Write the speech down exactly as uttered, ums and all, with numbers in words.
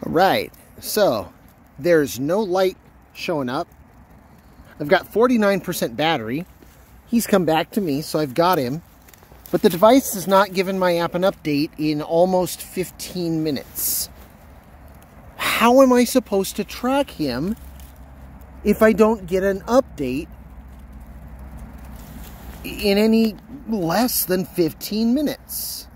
Right, so there's no light showing up. I've got forty-nine percent battery. He's come back to me, so I've got him. But the device has not given my app an update in almost fifteen minutes. How am I supposed to track him if I don't get an update in any less than fifteen minutes?